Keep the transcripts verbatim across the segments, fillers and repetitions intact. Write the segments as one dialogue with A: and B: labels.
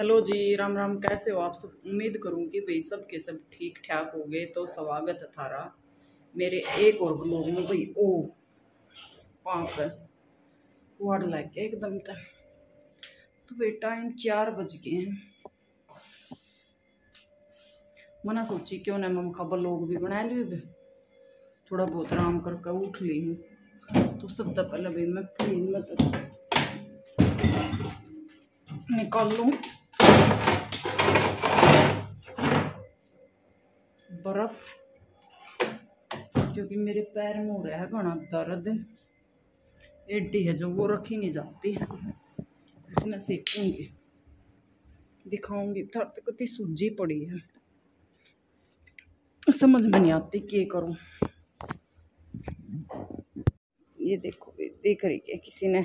A: Hello जी, राम राम। कैसे हो आप सब? उम्मीद करूंगी भाई सब के सब ठीक ठाक हो गए। तो स्वागत है थारा मेरे एक और ब्लॉग में। भाई ओ पाँच वार्ड लग गया एकदम तक। तो भाई टाइम चार बज गए हैं। मना सोची क्यों ना मम का ब्लॉग भी बना ली। थोड़ा बहुत आराम करके उठ ली हूँ तो सबसे पहले भाई मैं फ्रिज में तक निकाल लूँ बर्फ, क्योंकि मेरे पैर में हो रहा है घना दर्द। एडी है जो वो रखी नहीं जाती। इसमें सेकूंगी, दिखाऊंगी। थर तक कितनी सूजी पड़ी है, समझ में नहीं आती क्या करूं। ये देखो, देख रही है किसी ने,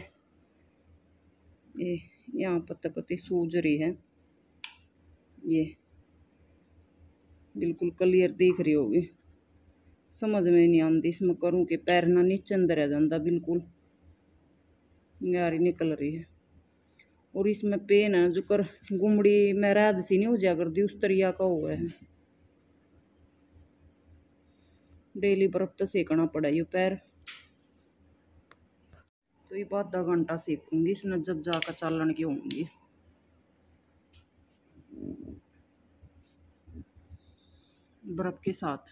A: ये यहाँ पर तक कितनी सूज रही है। ये बिल्कुल क्लियर दिख रही होगी। समझ में नहीं आती इसमें करूं कि पैर ना नीचे अंदर आ जाता। बिल्कुल यारी निकल रही है। और इसमें पेन है जो कर गुमड़ी में रात सी नहीं हो जाया कर दी उस तरिया का हुआ है। डेली बर्फ तो सेकना पड़ा ये पैर। तो ये आधा घंटा सेकूंगी इसने, जब जाकर चालन की होंगी। बर्फ के साथ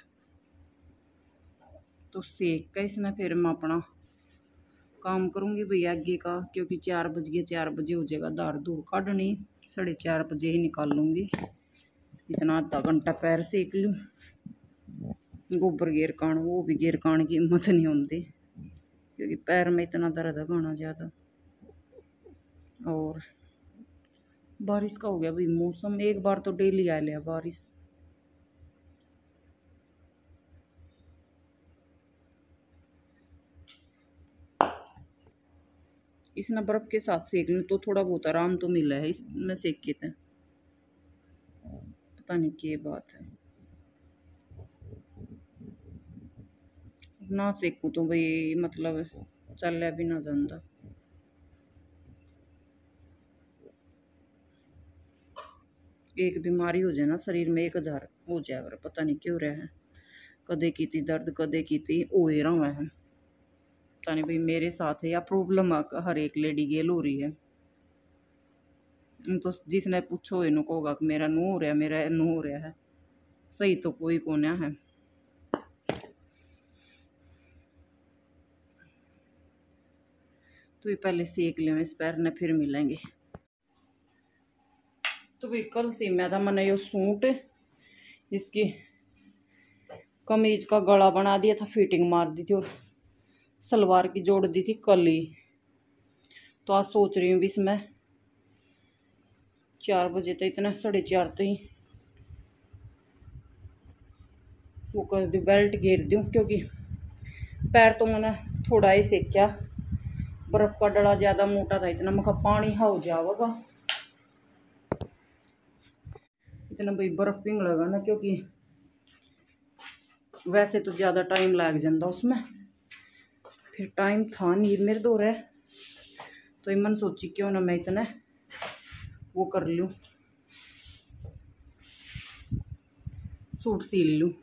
A: तो सेक का इसमें फिर मैं अपना काम करूंगी भैया आगे का, क्योंकि चार बज गए। चार बजे हो जाएगा दार दूर काटनी। साढ़े चार बजे ही निकाल लूंगी। इतना आधा घंटा पैर सेक लूँ। गोबर गेर कान, वो भी गेर कान की हिम्मत नहीं होती, क्योंकि पैर में इतना दर्द है गाना ज़्यादा। और बारिश का हो गया भाई मौसम। एक बार तो डेली आ लिया बारिश। इसने बर्फ के साथ सेक लूँ तो थोड़ा बहुत आराम तो मिला है इसमें सेक के। थे पता नहीं क्या बात है, ना सेकूँ तो भाई मतलब चल भी ना जाता। एक बीमारी हो जाए ना शरीर में, एक हजार हो जाए। पता नहीं क्यों रहा है। कदे की थी दर्द, कदे की थी हो ही रहा है। पता नहीं भाई मेरे साथ है या प्रॉब्लम हर एक लेडी गेल हो रही है। तो जिसने पूछो इनको होगा कि मेरा नू हो रहा है, मेरा नू हो रहा है। सही तो कोई कोना है। तो ये पहले सेक लें इस पैर ने, फिर मिलेंगे। तो भाई कल से मैं था मैंने ये सूट इसकी कमीज का गला बना दिया था, फिटिंग मार दी थी और सलवार की जोड़ दी थी कल ही। तो आज सोच रही हूँ भी इसमें चार बजे तक, इतना साढ़े चार तक ही वो कर दी, बेल्ट घेर दूँ। क्योंकि पैर तो मैंने थोड़ा ही सेका, बर्फ का डला ज़्यादा मोटा था। इतना मैं पानी हो जाएगा इतना भाई बर्फ पिंग लगा ना, क्योंकि वैसे तो ज़्यादा टाइम लग जाता उसमें। फिर टाइम था नहीं मेरे दो रहे, तो मन सोची क्यों ना मैं इतना वो कर लूँ, सूट सील लूँ।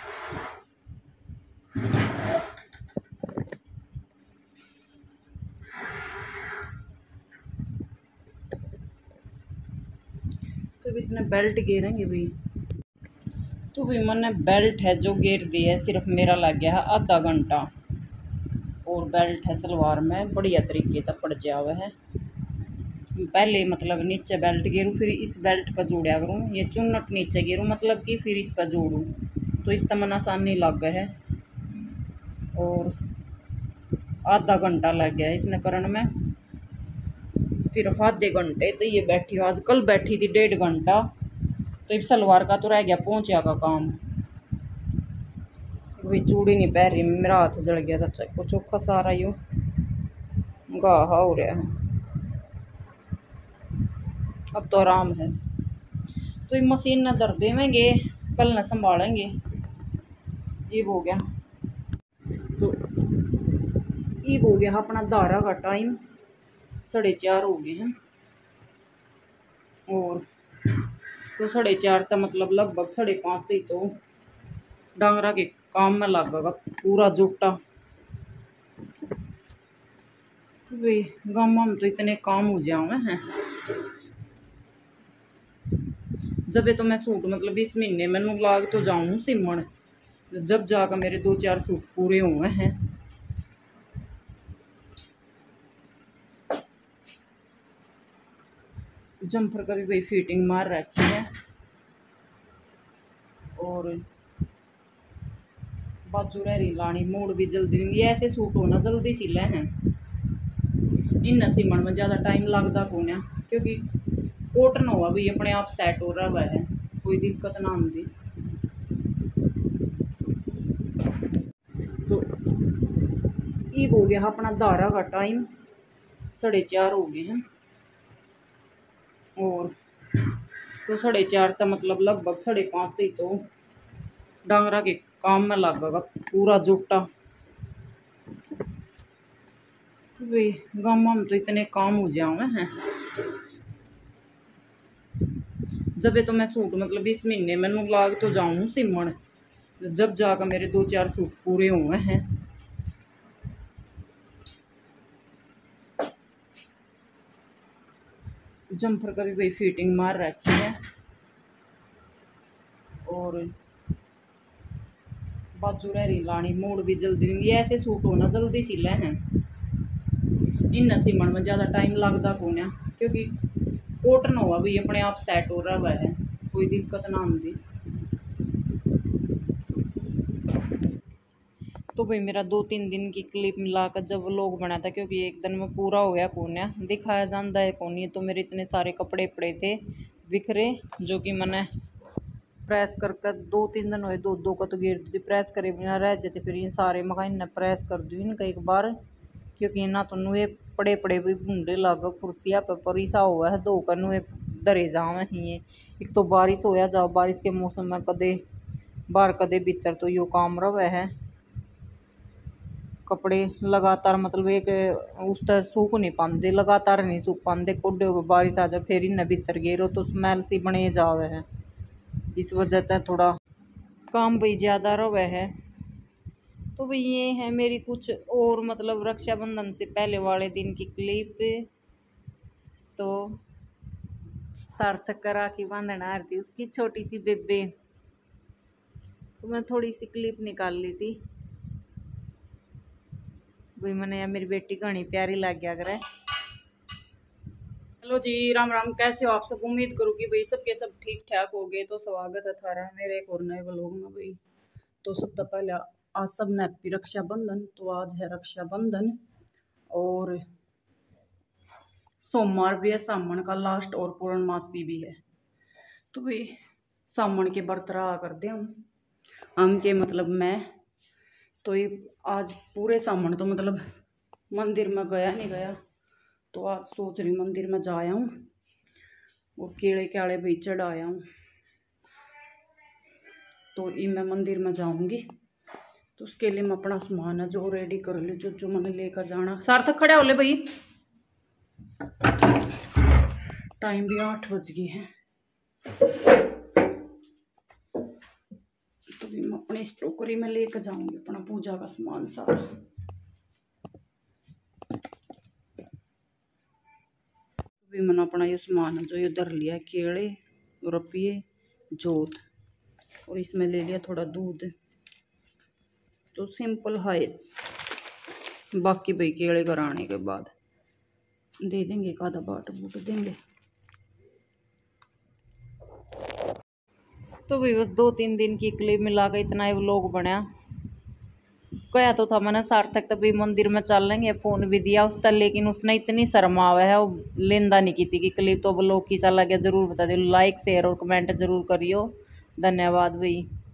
A: तो इतने बेल्ट घेरेंगे भाई। तो भाई मैंने बेल्ट है जो घेर दी है, सिर्फ मेरा लग गया है आधा घंटा। और बेल्ट है सलवार में बढ़िया तरीके से पड़ जा हुआ है। पहले मतलब नीचे बेल्ट घेरूँ, फिर इस बेल्ट पर जोड़ा करूँ। ये चुन्नट नीचे घेरूँ मतलब कि फिर इस पर जोड़ूँ, तो इस तमन आसानी लग गया है। और आधा घंटा लग गया है इसने करण में, सिर्फ आधे घंटे। तो ये बैठी हूँ, आज कल बैठी थी डेढ़ घंटा। तो इस सलवार का तो रह गया पहुँचा का काम। भाई चूड़ी नहीं पहन रही, मेरा हाथ जल गया था को चोखा सारा यू गाहा हो रहा है। अब तो आराम है। तो ये मशीन न दर्द देवेंगे, कल न संभालेंगे। ये हो गया तो ये हो गया अपना दारा का टाइम। साढ़े चार हो गए हैं और तो साढ़े चार तक मतलब लगभग साढ़े पाँच तक तो डांगरा के काम में लगेगा पूरा जुटा। तो भाई गाँव में तो इतने काम हो जाए हैं। जब ये तो मैं सूट मतलब इस महीने मैनू लाग तो जाऊँ सिमण, जब जाकर मेरे दो चार सूट पूरे हुए हैं। जम्फर का भी भाई फिटिंग मार रखी है और बाजू रही लानी, मोड़ भी जल्दी नहीं। ऐसे सूट होना जल्दी सिले हैं, इन सिमण में ज़्यादा टाइम लगता कौन है, क्योंकि कॉटन हुआ भी अपने आप सेट हो रहा हुआ है, कोई दिक्कत ना आती। तो ये हो गया अपना दारा का टाइम, साढ़े चार हो गए हैं। और तो साढ़े चार तक मतलब लगभग साढ़े पाँच तक तो डांगरा के काम में लगेगा पूरा जुटा। तो भाई गाँव में तो इतने काम हो जाए हैं। जब ये तो मैं सूट मतलब इस महीने मैनू लाग तो जाऊँ सिमण, जब जाकर मेरे दो चार सूट पूरे हुए हैं। जम्फर का भी भाई फिटिंग मार रखी है और बाजू रही लानी, मोड़ भी जल्दी नहीं। ऐसे सूट होना जल्दी सिले हैं, इन सिमण में ज़्यादा टाइम लगता कौन है, क्योंकि कॉटन हुआ भी अपने आप सेट हो रहा हुआ है, कोई दिक्कत ना आती। तो भाई मेरा दो तीन दिन की क्लिप मिलाकर जब व्लॉग बना था, क्योंकि एक दिन में पूरा हो गया कौन है, दिखाया जाता है कौन है। तो मेरे इतने सारे कपड़े पड़े थे बिखरे, जो कि मैंने प्रेस कर कर दो तीन दिन हुए, दो दो का तो गिर दी प्रेस करे बिना रह जाते। फिर ये सारे मका इन्हें प्रेस कर दी इनका एक बार, क्योंकि ना तो नुए पड़े पड़े भी बूंदे लग कुर्सिया पर परिसा हुआ है, दो का नुए दरे जावे ही। एक तो बारिश होया जाओ, बारिश के मौसम में कदे बाहर कदे भीतर, तो यो काम रहा है। कपड़े लगातार मतलब एक उस तरह सूख नहीं पाते, लगातार नहीं सूख पाते, कोडे हो बारिश आ जाए फिर इन्हें भीतर गेरो तो स्मेल सी बने जावे है। इस वजह से थोड़ा काम भाई ज़्यादा रहा है। तो भाई ये है मेरी कुछ और मतलब रक्षाबंधन से पहले वाले दिन की क्लिप। तो सार्थक का राखी बांधना आ रही थी उसकी छोटी सी बेबे, तो मैं थोड़ी सी क्लिप निकाल ली थी भाई। मैंने मेरी बेटी घनी प्यारी लग गया करे। हेलो जी, राम राम, कैसे हो आप सब? उम्मीद करूँ कि भाई सबके सब ठीक ठाक हो गए। तो स्वागत है थारा मेरे एक और नए व्लॉग में भाई। तो सबसे पहले आज सब ने हैप्पी रक्षाबंधन। तो आज है रक्षाबंधन और सोमवार भी है, सावन का लास्ट, और पूर्णमासी भी है। तो भाई सावन के व्रत रहा करते हम हम के मतलब मैं तो ये आज पूरे सावन तो मतलब मंदिर में गया नहीं गया, तो आज सोच रही मंदिर में जा आऊँ और केले केड़े भी चढ़ाया हूँ। तो ये मैं मंदिर में जाऊँगी, तो उसके लिए मैं अपना सामान है जो रेडी कर लूँ, जो जो मैंने लेकर जाना। सार्थक खड़ा हो ले भाई, टाइम भी आठ बज गए हैं। तो भी मैं अपनी स्टोकरी में लेकर जाऊंगी अपना पूजा का सामान सारा। तो भी मैंने अपना ये सामान जो ये धर लिया, केले, रुपये, जोत, और इसमें ले लिया थोड़ा दूध। तो सिंपल है, बाकी भाई केले कराने के बाद दे देंगे, एक आधा बाट बूट देंगे। तो भाई बस दो तीन दिन की क्लिप मिला कर इतना ही व्लॉग बनाया। कहा तो था मैंने सार्थक तभी मंदिर में चल लेंगे, फ़ोन भी दिया उस तर, लेकिन उसने इतनी शर्म आवे है वो लेंदा नहीं की थी कि क्लिप। तो व्लॉग कैसा लगे ज़रूर बता दियो, लाइक शेयर और कमेंट ज़रूर करियो। धन्यवाद भाई।